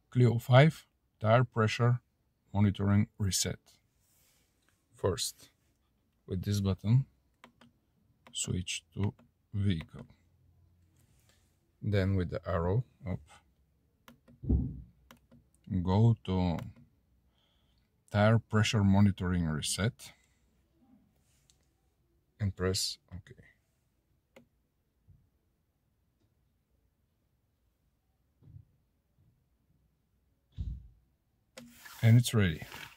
Clio 5 tire pressure monitoring reset. First, with this button, switch to vehicle. Then with the arrow up, go to tire pressure monitoring reset and press OK. And it's ready.